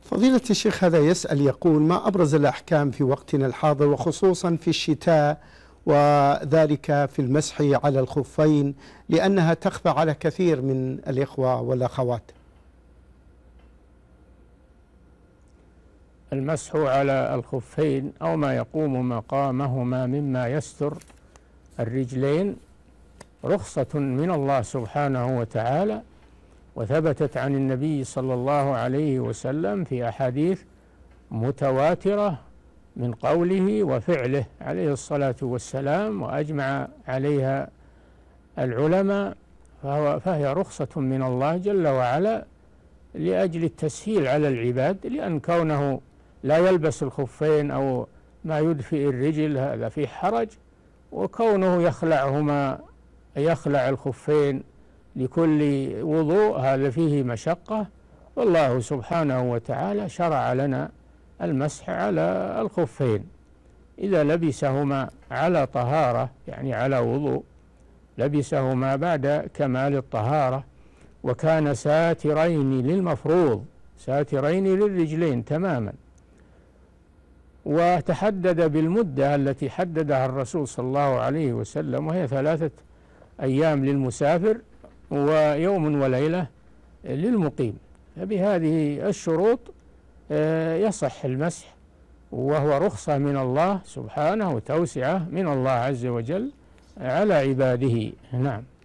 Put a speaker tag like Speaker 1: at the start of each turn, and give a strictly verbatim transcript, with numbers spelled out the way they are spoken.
Speaker 1: فضيلة الشيخ، هذا يسأل يقول: ما أبرز الأحكام في وقتنا الحاضر وخصوصا في الشتاء، وذلك في المسح على الخفين، لأنها تخفى على كثير من الإخوة والأخوات؟
Speaker 2: المسح على الخفين أو ما يقوم مقامهما مما يستر الرجلين رخصة من الله سبحانه وتعالى، وثبتت عن النبي صلى الله عليه وسلم في أحاديث متواترة من قوله وفعله عليه الصلاة والسلام، وأجمع عليها العلماء، فهو فهي رخصة من الله جل وعلا لأجل التسهيل على العباد، لأن كونه لا يلبس الخفين أو ما يدفئ الرجل هذا فيه حرج، وكونه يخلعهما يخلع الخفين لكل وضوء هذا فيه مشقة. والله سبحانه وتعالى شرع لنا المسح على الخفين إذا لبسهما على طهارة، يعني على وضوء، لبسهما بعد كمال الطهارة، وكان ساترين للمفروض، ساترين للرجلين تماما. وتحدد بالمدة التي حددها الرسول صلى الله عليه وسلم، وهي ثلاثة أيام للمسافر ويوم وليلة للمقيم. فبهذه الشروط يصح المسح، وهو رخصة من الله سبحانه وتوسعة من الله عز وجل على عباده. نعم.